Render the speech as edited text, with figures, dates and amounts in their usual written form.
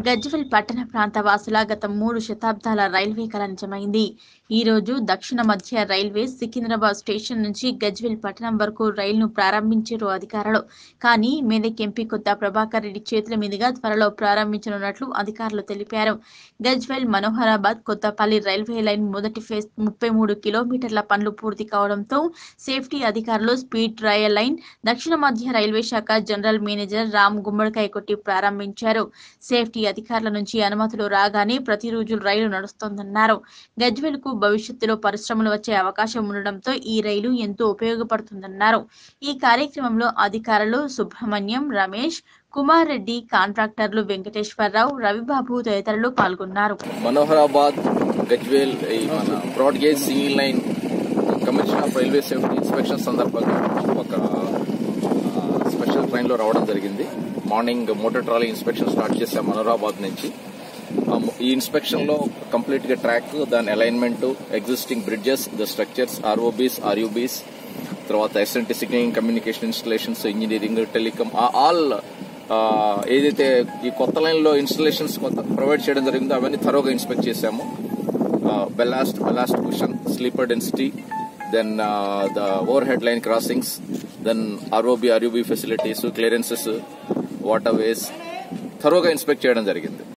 గజ్వేల్ పట్టణ ప్రాంత వాసుల గత 3 శతాబ్దాల రైల్వే కల నిజమైంది. ఈ రోజు దక్షిణ మధ్య రైల్వే సికింద్రాబాద్ స్టేషన్ నుంచి గజ్వేల్ పట్టణం వరకు రైలును ప్రారంభించారు అధికారులు. కానీ మెదక్ ఎంపీ కొత్త ప్రభాకర్ రెడ్డి చేతుల మీదుగా త్వరలో ప్రారంభించనున్నట్లు అధికారులు తెలిపారు. గజ్వేల్ మనోహరాబాద్ కొత్తపల్లి రైల్వే లైన్ మొదటి ఫేజ్ 33 కిలోమీటర్ల పనులు పూర్తి కావడంతో సేఫ్టీ అధికారులు స్పీడ్ ట్రయల్ లైన్ దక్షిణ మధ్య రైల్వే శాఖ జనరల్ మేనేజర్ రామ్ గుమ్మడికాయ కొట్టి ప్రారంభించారు. సేఫ్టీ అధికారుల నుంచి అనుమతులు రాగానే ప్రతిరోజు రైలు నడుస్తోందన్నారు. గజ్వేల్ కు భవిష్యత్తులో పరిశ్రమలు వచ్చే అవకాశం ఉండడంతో ఈ రైలు ఎంతో ఉపయోగపడుతుందన్నారు. ఈ కార్యక్రమంలో అధికారులు సుబ్రహ్మణ్యం, రమేష్, కుమార్ రెడ్డి, కాంట్రాక్టర్లు వెంకటేశ్వరరావు, రవిబాబు తదితరులు పాల్గొన్నారు. Manoharabad Gajwel broad gauge single line commission of railway safety inspection సందర్భంగా ఒక స్పెషల్ ట్రైన్ లో రావడం జరిగింది. Morning motor trolley inspection start చేశాం మనోహరాబాద్ నుంచి. ఈ ఇన్స్పెక్షన్ లో కంప్లీట్ గా ట్రాక్, దాని alignment, existing bridges, the structures, ROBs, RUBs, తర్వాత SNT signalling, communication installations, engineering, telecom, all ఏదైతే ఈ కొత్త లైన్ లో ఇన్స్టలేషన్స్ ప్రొవైడ్ చేయడం జరిగిందో అవన్నీ థరోగా ఇన్స్పెక్ట్ చేశాము. Ballast cushion, sleeper density, then the overhead line crossings, then ROB facilities, clearances, waterways థరోగా ఇన్స్పెక్ట్ చేయడం జరిగింది.